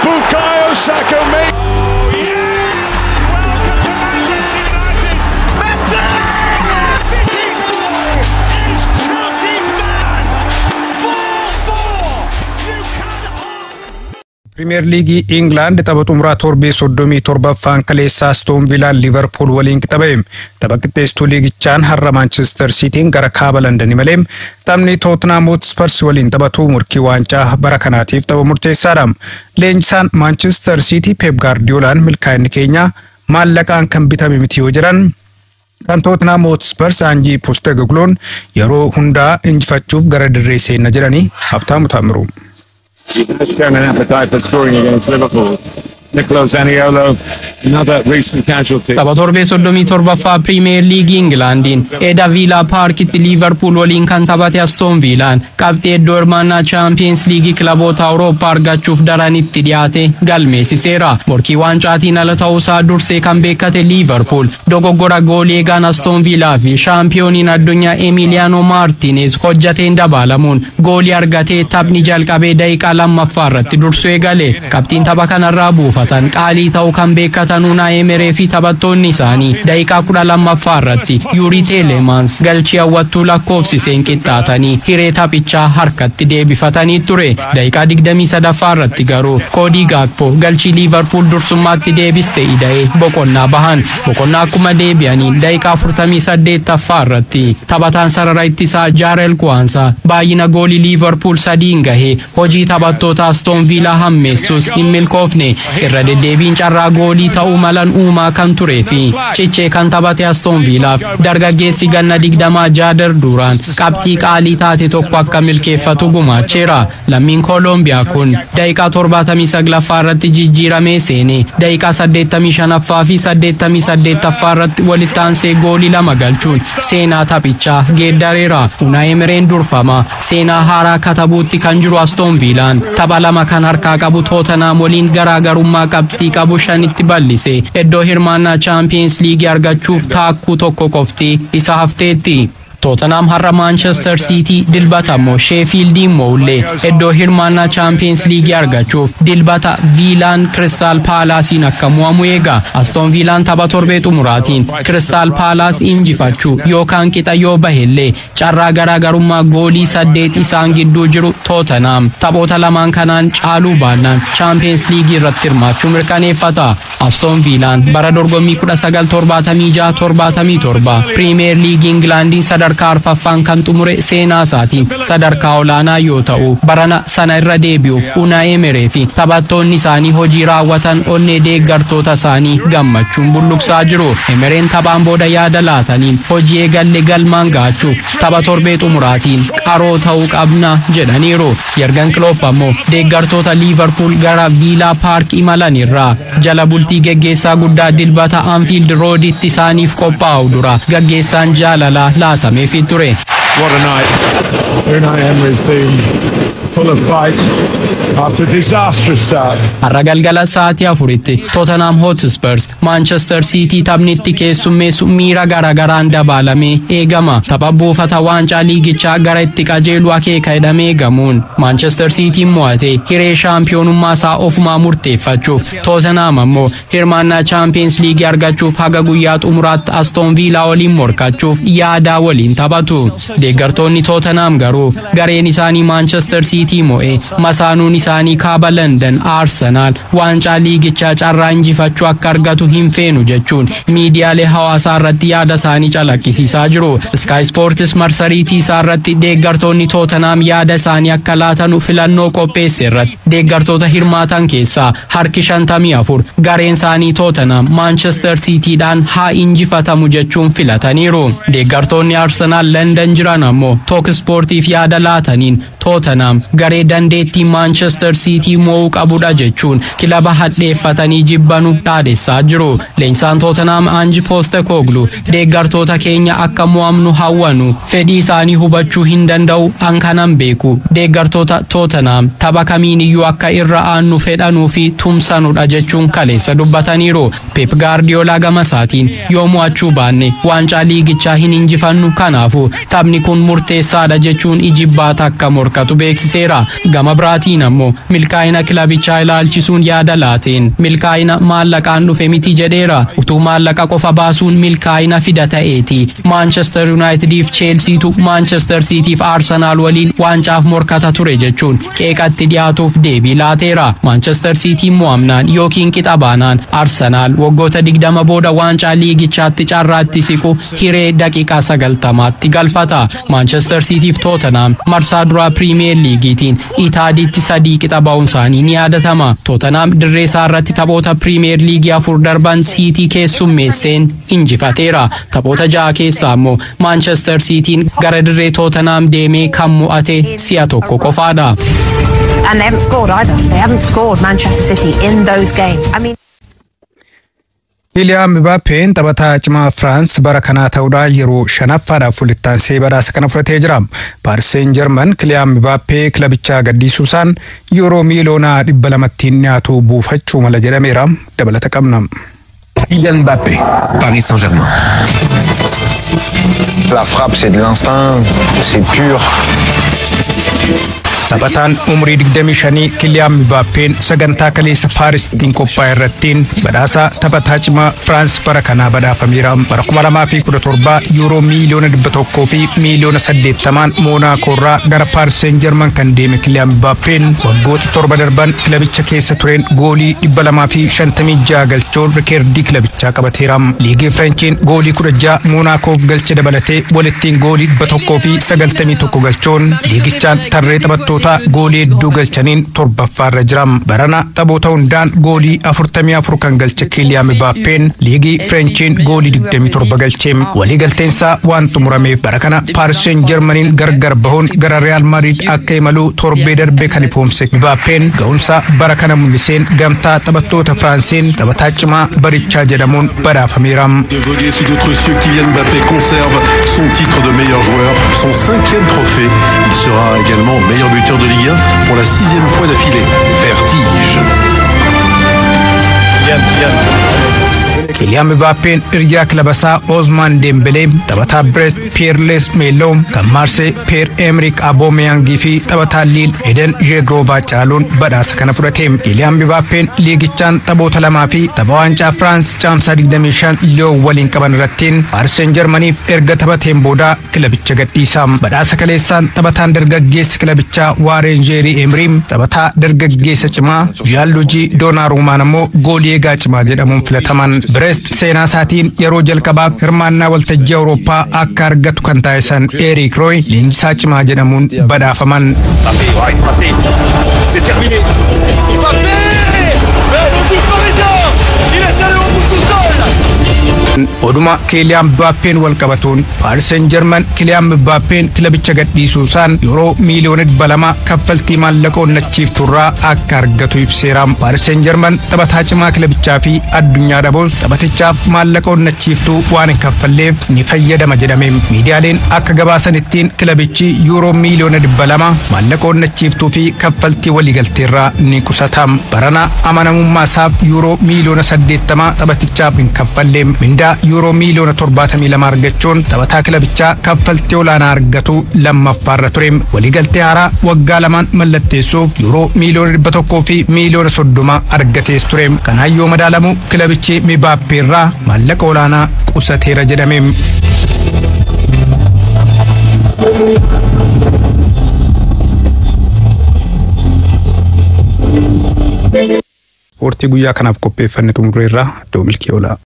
Bukayo Saka make. Premier League England taphatuu xumuraa torbee 37ffaan kaleessa Aston Villa Liverpool waliin qixabe. Taphatteestuu liigichaan har'a Manchester Cityn gara kaaba London malee taphni Tottenham Hotspur waliin taphatu murkii waancaa bara kanaatiif tapha murteessaadha. Leenjisaan Manchester City Pep Guardiolaan milkaa'inni keenya maallaqaan kan bitame miti yoo jiran kan Tottenham Hotspur Ange Postecoglou yeroo hundaa injifachuuf gara dirree seenna jedhanii Habtaamu Taamiru. Has shown an appetite for scoring against Liverpool. Nicolo Zaniolo, another recent casualty. Tapha torbee 37ffaa Premier League Englandin Eda Villa Parkitti Liverpool waliin kan taphate Aston Villaan qabxii iddoo hirmaannaa Champions League kilaboota Awurooppaa argachuuf daranitti dhiyaate galmeessiseera. Morkii waancaatiin ala ta'uusaa dursee kan beekate Liverpool dogoggora goolii eegaan Aston Villaa fi shaampiyooniin addunyaa Emiliano Martinez hojjateen dabaalamuun goolii argatee taphni jalqabee daqiiqaa lammaffaa irratti dursuu eegale. Qabxiin tapha kanarraa buufatan qaalii ta'uu kan beekatan Unai Emery fi taphattoonni isaanii daqiiqaa 12ffaa irratti Yuri Telemans galchii hawwattuu lakkoofsiseen qixxaatanii hiree taphichaa harkatti deebifatanii ture. Daqiiqaa 23ffaa irratti garuu Cody Gakpo galchii Liverpool dursummaatti deebiste ida'ee boqonnaa bahan. Boqonnaa akkuma deebi'anii daqiiqaa 48ffaa irratti taphataan sarara ittisaa Jarrell Quansah baay'ina goolii Liverpool 3 gahee hojii taphattoota Aston Villa hammeessus hin milkoofne. Irra deddeebiin carraa goolii ta'uu malan uumaa kan turee fi cichee kan taphate Aston Villaaf dargaggeessi ganna 20 Jadon Durán qabxii qaalii taate tokko akka milkeeffatu gumaacheera. Lammiin Koolombiyaa kun daqiiqaa 79ffaa irratti jijjiiramee seenee daqiiqaa 85ffaa fi 88ffaa irratti walitti aansee goolii 2 galchuun seenaa taphichaa geeddareera. Unai Emery'n durfama seenaa haaraa katabuutti kan jiru Aston Villaan tapha 2 kan harkaa qabu Tottenham waliin garaagarummaa qabxii qabu 5tti bal'ise iddoo hirmaannaa Champions League argachuuf taakkuu tokko qofti isa hafteetti. Tottenham har'a Manchester City dilbata immoo Sheffield mo'ullee iddoo hirmaannaa Champions League argachuuf dilbata Villaan Crystal Palace'n akka mo'amu eega. Aston Villaan tapha torbee xumuraatiin Crystal Palace injifachuu yookaan qixa yoo bahellee carraa garaagarummaa goolii 8 isaan gidduu jiru Tottenham taphoota lamaan kanaan caaluu baannaan Champions League irratti hirmaachuu mirkaneeffata. Aston Villaan bara dorgommii 1976-77 Premier League Englandin sadarkaa arfaffaan kan xumure seenaa isaatiin sadarkaa olaanaa yoo ta'u barana sana irra deebi'uuf Unai Emery fi taphattoonni isaanii hojii raawwatan onnee deeggartoota isaanii gammachuun bulluqsaa jiru. Emery'n taphaan booda yaada laataniin hojii eegalle galmaan ga'achuuf tapha torbee xumuraatiin qaroo ta'uu qabna jedhaniiru. Jurgen Klopp ammoo deeggartoota Liverpool gara Villa Park imalan irraa jala bultii geggeessaa guddaa dilbata Anfield Roaditti isaaniif qophaa'u dura gaggeessaan jaalalaa laatame. What a night. Unai Emery's been full of fight after a disastrous start. Har'a galgala sa'aatii 4tti Tottenham Hotspur Manchester City taphnitti keessummeessu miira garaagaraan dabaalamee eegama. Tapha buufata waancaa liigichaa gara itti qajeelu akeeka jedhamee eegamuun Manchester City mo'ate hiree shaampiyoonummaa isaa ofumaa murteeffachuuf Tottenham ammoo hirmaannaa Champions League argachuuf haga guyyaa xumuraatti Aston Villa waliin morkachuuf yaada waliin taphatu. Deeggartoonni Tottenham garuu gareen isaanii Manchester City mo'ee masaanuun isaanii kaaba London Arsenal waancaa liigichaa carraa injifachuu akka argatu hin feenu jechuun miidiyaalee hawaasaa irratti yaada isaanii calaqqisiisaa jiru. Sky Sports marsariitii isaa irratti deeggartoonni Tottenham yaada isaanii akka laatanu filannoo qopheesse irratti deeggartoota hirmaatan keessaa harki 54 gareen isaanii Tottenham Manchester City'dhaan haa injifatamu jechuun filataniiru. Deeggartoonni Arsenal London jiran ammoo Talk Sportiif yaada laataniin Tottenham garee dandeettii Manchester City mo'uu qabudha jechuun kilaba hadheeffatanii jibbanu dhaadessaa jiru. Leenjisaan Tottenham Ange Postecoglou deeggartoota keenya akka mo'amnu hawwanu fedhii isaanii hubachuu hin danda'u ankanan beeku. Deeggartoota Tottenham tapha kamiiniyyuu akka irra aannu fedhanuu fi tumsanudha jechuun kaleessa dubbataniiru. Pep Guardiola gama isaatiin yoo mo'achuu baanne waancaa liigichaa hin injifannu kanaafu taphni kun murteessaadha jechuun ijibbaata akka morkatu beeksise. ibseera. Gama biraatiin ammoo milkaa'ina kilabichaa ilaalchisuun yaada laateen milkaa'ina maallaqaan dhufe miti jedheera. Utuu maallaqa qofa baasuun milkaa'ina fida ta'eeti. Manchester United fi Chelsea Manchester City fi Arsenal waliin waancaaf morkata ture jechuun qeeqatti dhiyaatuuf deebii laateera. Manchester City mo'amnaan yookiin qixa baanaan Arsenal waggoota 20 booda waancaa liigichaatti carraatti siqu hiree daqiiqaa 90tti galfata. Manchester City fi Tottenham marsaa duraa Premier Leaguetiin Itaadiitti 3 qixa ba'uun isaanii ni yaadatama. Tottenham dirree isaa irratti taphoota Premier League 4 darban City keessummeesseen injifateera. Taphoota 6 keessaa ammoo Manchester Cityin gara dirree Tottenham deemee kan mo'ate si'a tokko qofaadha. And they haven't scored either. They haven't scored Manchester City in those games. I mean, Kylian Mbappé taphataa cimaa France bara kanaa ta'uudhaan yeroo 5ffaadhaaf walitti badhaasa kana fudhatee jira. Paris Saint-Germain Kylian Mbappé kilabichaa gaddisuusaan yeroo miiliyoona 200 dhiyaatu buufachuu mala jedhameera. Dabalata qabna. Kylian Mbappé, Paris Saint-Germain. La frappe, c'est de l'instinct, c'est pur. Taphataan umrii 25 Kylian Mbappé sagantaa kaleessa Paristiin qophaa'e irrattiin badhaasa taphataa cimaa France bara kanaa badhaafameera. Bara 2017 yuuroo miiliyoona 100 fi miiliyoona 80 Monaco irraa gara Paris Saint-Germain kan deeme Kylian Mbappé waggoota 7 darban kilabicha keessa tureen goolii 256 galchuun rikeerdii kilabichaa qabateera. Liigii Frenchiin goolii 16 Monaco galche dabalatee walittiin goolii 100 fi 91 galchuun liigichaan tarree taphattoota goolii hedduu galchaniin 7ffaarra jira. Barana taphoota hundaan goolii 44 kan galche Kylian Mbappé liigii Frenchiin goolii 27 galche. Waliigalteensaa waan xumurameef bara kana Paris Saint-Germainin gargar bahuun gara Real Madrid akka imalu torbee darbee kan ifoomse Mbappé ga'umsa bara kana mul'iseen gamtaa taphattoota Firaansiin taphataa cimaa barichaa jedhamuun badhaafameera. Kylian Mbappé conserve son titre de meilleur joueur, son 5e trophée. Il sera également meilleur buteur de Ligue 1 pour la 6e fois d'affilée. Vertige. Kylian Mbappé hiriyaa kilabasaa Ousmane Dembélé, taphataa Brest Pierre Melo, kan Marseille Pierre-Emerick Aubameyang fi taphataa Lille Eden Dzeko caaluun badhaasa kana fudhate. Kylian Mbappé liigichaan taphoota 2 fi tapha waancaa France caamsaa 25 Lyon waliin qaban irrattiin Paris Saint-Germainiif erga taphateen booda kilabicha gadhiisa. Badhaasa kaleessaan taphataan dargaggeessa kilabichaa Warren Zaïre-Emery, taphataa dargaggeessa cimaa Gianluigi Donnarumma ammoo goolii eegaa cimaa jedhamuun filataman. Brest seenaa isaatiin yeroo jalqabaaf hirmaannaa waltajjii Awurooppaa akka argatu kan taasisan Eric Roy leenjisaa cimaa jedhamuun badhaafaman. C'est terminé. Mbappé! Le but parisien! Il est allé au bout tout seul! Oduma Kylian Mbappé wal qabatuun Paris Saint-Germain Kylian Mbappé kilabicha gadhiisuusaan yeroo miiliyoona 200 kaffaltii maallaqa onnachiifturraa akka argatu ibseera. Paris Saint-Germain taphataa cimaa kilabichaa fi addunyaa dhabuus taphatichaaf maallaqa onnachiiftuu waan hin kaffalleef ni fayyadama jedhame. Miidiyaaleen akka gabaasanittiin kilabichi yeroo miiliyoona 200 maallaqa onnachiiftuu fi kaffaltii waliigalteerraa ni qusata. Barana amanamummaa isaaf yeroo miiliyoona 80 taphatichaaf hin kaffalleem. Mindaa yeroo miiliyoona 72 argachuun taphataa kilabichaa kaffaltii olaanaa argatu lammaffaarra ture. Waliigaltee haaraa waggaa 2 mallatteessuuf yeroo miiliyoona 100 fi miiliyoona 30 argatees ture. Kanaan yoo madaalamu kilabichi Mbappé irraa maallaqa olaanaa qusateera jedhame. Hortii guyyaa kanaaf qopheeffanne xumureerra Doomilkee Olaa.